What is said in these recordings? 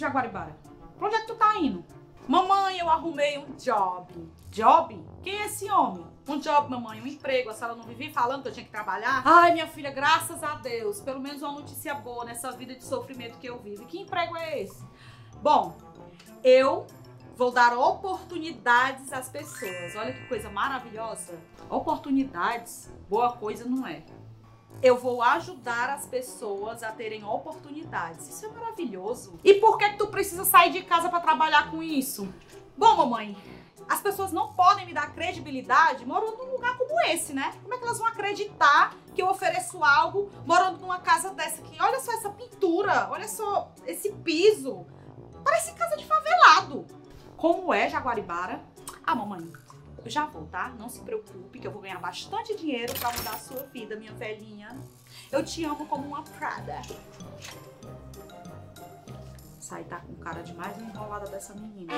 Jaguaribara? Pra onde é que tu tá indo? Mamãe, eu arrumei um job. Job? Quem é esse homem? Um job, mamãe, um emprego. A senhora não vivia falando que eu tinha que trabalhar? Ai, minha filha, graças a Deus. Pelo menos uma notícia boa nessa vida de sofrimento que eu vivo. E que emprego é esse? Bom, eu vou dar oportunidades às pessoas. Olha que coisa maravilhosa. Oportunidades, boa coisa não é. Eu vou ajudar as pessoas a terem oportunidades. Isso é maravilhoso. E por que tu precisa sair de casa para trabalhar com isso? Bom, mamãe, as pessoas não podem me dar credibilidade morando num lugar como esse, né? Como é que elas vão acreditar que eu ofereço algo morando numa casa dessa aqui? Olha só essa pintura, olha só esse piso. Parece casa de favelado. Como é, Jaguaribara? Ah, mamãe, eu já vou, tá? Não se preocupe que eu vou ganhar bastante dinheiro pra mudar a sua vida, minha velhinha. Eu te amo como uma Prada. Sai, tá com cara de mais uma enrolada dessa menina.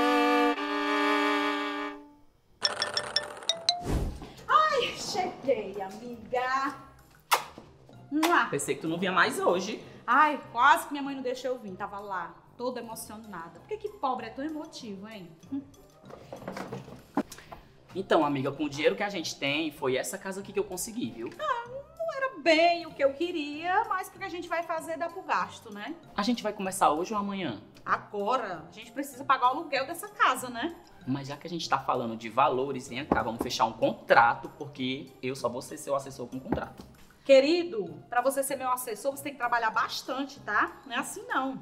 Ai, cheguei, amiga. Pensei que tu não vinha mais hoje. Ai, quase que minha mãe não deixou eu vir. Tava lá, toda emocionada. Por que pobre é tão emotivo, hein? Então, amiga, com o dinheiro que a gente tem, foi essa casa aqui que eu consegui, viu? Não era bem o que eu queria, mas o que a gente vai fazer dá pro gasto, né? A gente vai começar hoje ou amanhã? Agora, a gente precisa pagar o aluguel dessa casa, né? Mas já que a gente tá falando de valores, vem cá, vamos fechar um contrato, porque eu só vou ser seu assessor com contrato. Querido, pra você ser meu assessor, você tem que trabalhar bastante, tá? Não é assim, não.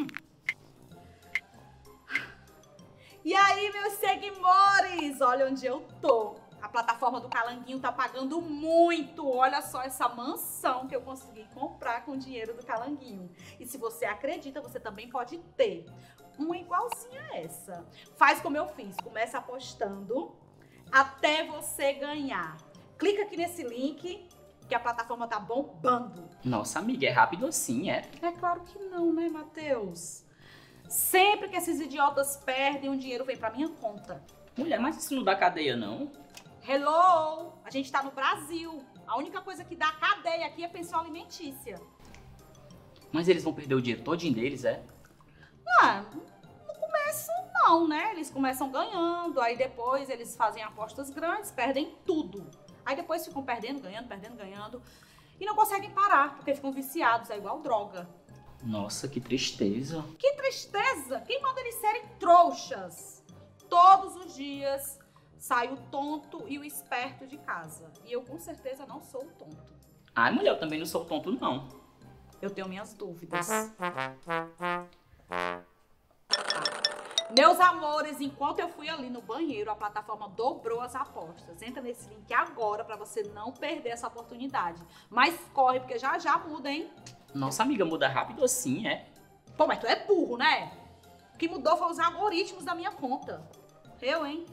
E aí, meus seguidores, olha onde eu tô. A plataforma do Calanguinho tá pagando muito. Olha só essa mansão que eu consegui comprar com o dinheiro do Calanguinho. E se você acredita, você também pode ter uma igualzinha a essa. Faz como eu fiz, começa apostando até você ganhar. Clica aqui nesse link que a plataforma tá bombando. Nossa, amiga, é rápido assim, é? É claro que não, né, Matheus? Sempre que esses idiotas perdem, o dinheiro vem pra minha conta. Mulher, mas isso não dá cadeia, não? Hello! A gente tá no Brasil. A única coisa que dá cadeia aqui é pensão alimentícia. Mas eles vão perder o dinheiro todinho deles, é? Ah, no começo não, né? Eles começam ganhando, aí depois eles fazem apostas grandes, perdem tudo. Aí depois ficam perdendo, ganhando. E não conseguem parar, porque ficam viciados, é igual droga. Nossa, que tristeza. Que tristeza! Quem manda eles serem trouxas? Todos os dias sai o tonto e o esperto de casa. E eu com certeza não sou o tonto. Ai, mulher, eu também não sou tonto, não. Eu tenho minhas dúvidas. Meus amores, enquanto eu fui ali no banheiro, a plataforma dobrou as apostas. Entra nesse link agora pra você não perder essa oportunidade. Mas corre, porque já já muda, hein? Nossa, amiga, muda rápido assim, é? Pô, mas tu é burro, né? O que mudou foi os algoritmos da minha conta. Eu, hein?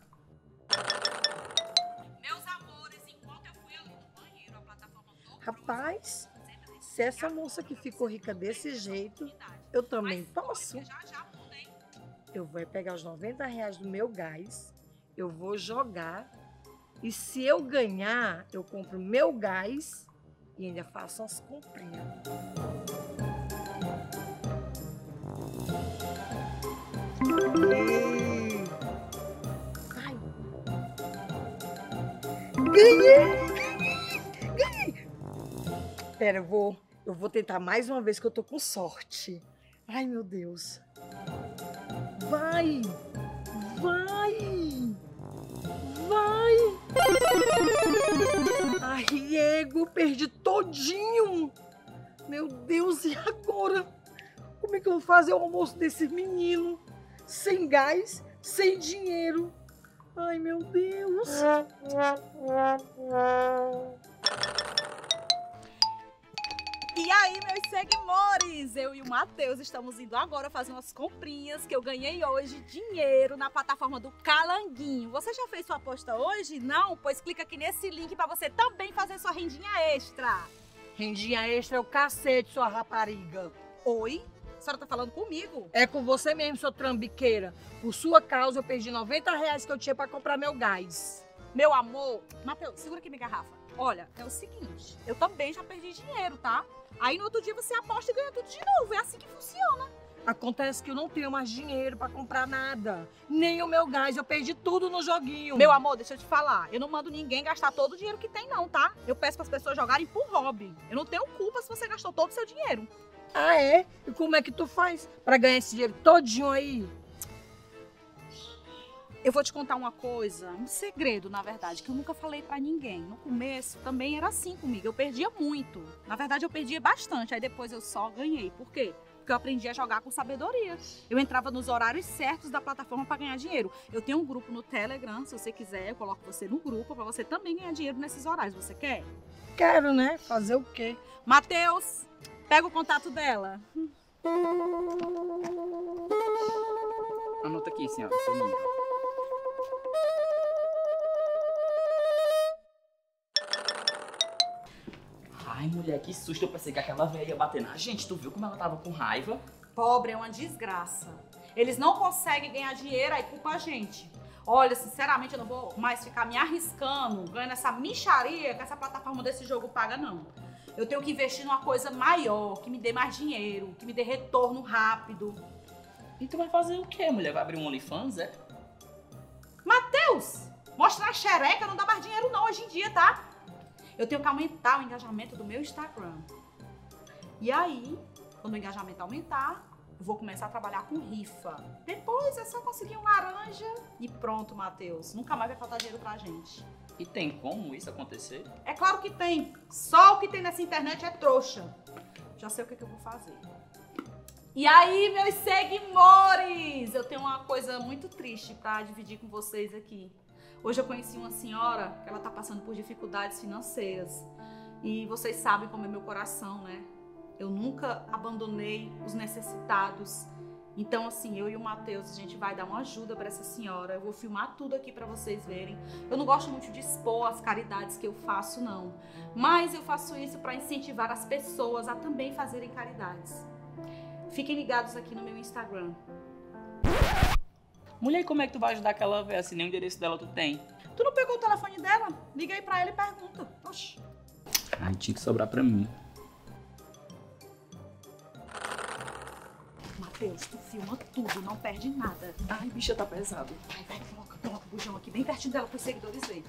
Meus amores, enquanto eu fui ali no banheiro, a plataforma dobrou. Rapaz, se essa moça que ficou rica desse jeito, eu também posso. Eu vou pegar os R$ 90 do meu gás, eu vou jogar e se eu ganhar, eu compro meu gás e ainda faço umas comprinhas. Ai. Ganhei! Pera, eu vou tentar mais uma vez que eu tô com sorte. Ai, meu Deus. Vai! Ai, ego, perdi todinho. Meu Deus, e agora? Como é que eu vou fazer o almoço desse menino? Sem gás, sem dinheiro. Ai, meu Deus. E aí, meus seguidores, eu e o Matheus estamos indo agora fazer umas comprinhas que eu ganhei hoje dinheiro na plataforma do Calanguinho. Você já fez sua aposta hoje? Não? Pois clica aqui nesse link para você também fazer sua rendinha extra. Rendinha extra é o cacete, sua rapariga. Oi? A senhora tá falando comigo? É com você mesmo, sua trambiqueira. Por sua causa, eu perdi R$ 90 que eu tinha para comprar meu gás. Meu amor, Matheus, segura aqui minha garrafa. Olha, é o seguinte, eu também já perdi dinheiro, tá? Aí no outro dia você aposta e ganha tudo de novo, é assim que funciona. Acontece que eu não tenho mais dinheiro pra comprar nada. Nem o meu gás, eu perdi tudo no joguinho. Meu amor, deixa eu te falar. Eu não mando ninguém gastar todo o dinheiro que tem, não, tá? Eu peço pras pessoas jogarem por hobby. Eu não tenho culpa se você gastou todo o seu dinheiro. Ah, é? E como é que tu faz pra ganhar esse dinheiro todinho aí? Eu vou te contar uma coisa, um segredo, na verdade, que eu nunca falei pra ninguém. No começo também era assim comigo, eu perdia muito. Na verdade, eu perdia bastante, aí depois eu só ganhei. Por quê? Porque eu aprendi a jogar com sabedoria. Eu entrava nos horários certos da plataforma pra ganhar dinheiro. Eu tenho um grupo no Telegram, se você quiser, eu coloco você no grupo pra você também ganhar dinheiro nesses horários. Você quer? Quero, né? Fazer o quê? Matheus, pega o contato dela. Anota aqui, senhora, seu número. Ai, mulher, que susto. Eu pensei que aquela velha ia bater na gente. Tu viu como ela tava com raiva? Pobre é uma desgraça. Eles não conseguem ganhar dinheiro, aí culpa a gente. Olha, sinceramente, eu não vou mais ficar me arriscando, ganhando essa mixaria que essa plataforma desse jogo paga, não. Eu tenho que investir numa coisa maior, que me dê mais dinheiro, que me dê retorno rápido. E tu vai fazer o quê, mulher? Vai abrir um OnlyFans, é? Matheus, mostrar a xereca não dá mais dinheiro não hoje em dia, tá? Eu tenho que aumentar o engajamento do meu Instagram. E aí, quando o engajamento aumentar, eu vou começar a trabalhar com rifa. Depois é só conseguir um laranja e pronto, Matheus. Nunca mais vai faltar dinheiro pra gente. E tem como isso acontecer? É claro que tem. Só o que tem nessa internet é trouxa. Já sei o que eu vou fazer. E aí, meus seguidores, eu tenho uma coisa muito triste pra dividir com vocês aqui. Hoje eu conheci uma senhora que ela tá passando por dificuldades financeiras. E vocês sabem como é meu coração, né? Eu nunca abandonei os necessitados. Então, assim, eu e o Matheus, a gente vai dar uma ajuda pra essa senhora. Eu vou filmar tudo aqui pra vocês verem. Eu não gosto muito de expor as caridades que eu faço, não. Mas eu faço isso pra incentivar as pessoas a também fazerem caridades. Fiquem ligados aqui no meu Instagram. Mulher, como é que tu vai ajudar aquela velha se nem o endereço dela tu tem? Tu não pegou o telefone dela? Liga aí pra ela e pergunta. Oxi. Ai, tinha que sobrar pra mim. Matheus, tu filma tudo, não perde nada. Ai, bicha, tá pesado. Vai, coloca o bujão aqui bem pertinho dela pros seguidores verem.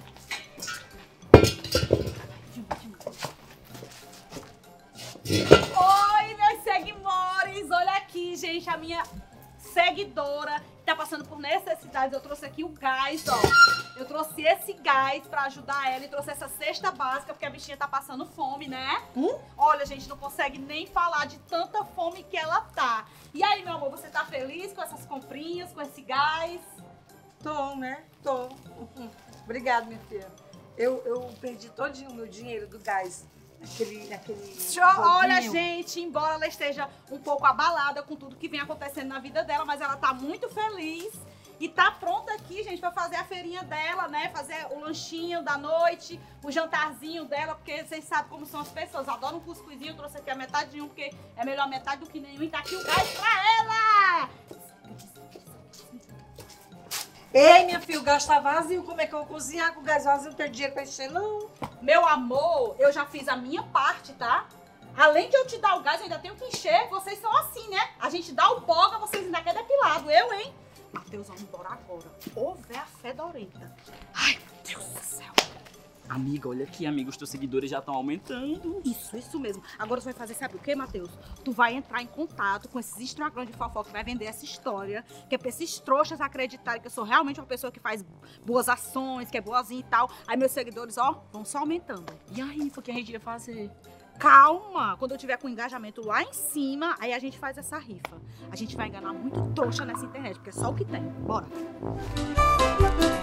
Oi, meus seguidores! Olha aqui, gente, a minha seguidora que tá passando por necessidades. Eu trouxe aqui o gás, ó. Eu trouxe esse gás pra ajudar ela e trouxe essa cesta básica porque a bichinha tá passando fome, né? Olha, gente, não consegue nem falar de tanta fome que ela tá. E aí, meu amor, você tá feliz com essas comprinhas, com esse gás? Tô, né? Tô. Obrigada, minha filha. Eu perdi todinho o meu dinheiro do gás. Naquele Olha, gente, embora ela esteja um pouco abalada com tudo que vem acontecendo na vida dela, mas ela tá muito feliz e tá pronta aqui, gente, pra fazer a feirinha dela, né? Fazer o lanchinho da noite, o jantarzinho dela, porque vocês sabem como são as pessoas. Adoram um cuscuzinho, eu trouxe aqui a metade de um, porque é melhor metade do que nenhum. E tá aqui o gás pra ela! Ei, minha filha, o gás tá vazio. Como é que eu vou cozinhar com o gás vazio? Não tem dinheiro pra encher, não. Meu amor, eu já fiz a minha parte, tá? Além de eu te dar o gás, eu ainda tenho que encher. Vocês são assim, né? A gente dá o boga, vocês ainda querem depilado. Eu, hein? Matheus, vamos embora agora. Ô, véia fedorenta. Ai, meu Deus do céu. Amiga, olha aqui, amiga, os teus seguidores já estão aumentando. Isso mesmo. Agora você vai fazer, sabe o que, Matheus? Tu vai entrar em contato com esses Instagram de fofoca que vai vender essa história, que é pra esses trouxas acreditarem que eu sou realmente uma pessoa que faz boas ações, que é boazinha e tal. Aí meus seguidores, ó, vão só aumentando. E a rifa que a gente ia fazer? Calma! Quando eu tiver com o engajamento lá em cima, aí a gente faz essa rifa. A gente vai enganar muito trouxa nessa internet, porque é só o que tem. Bora!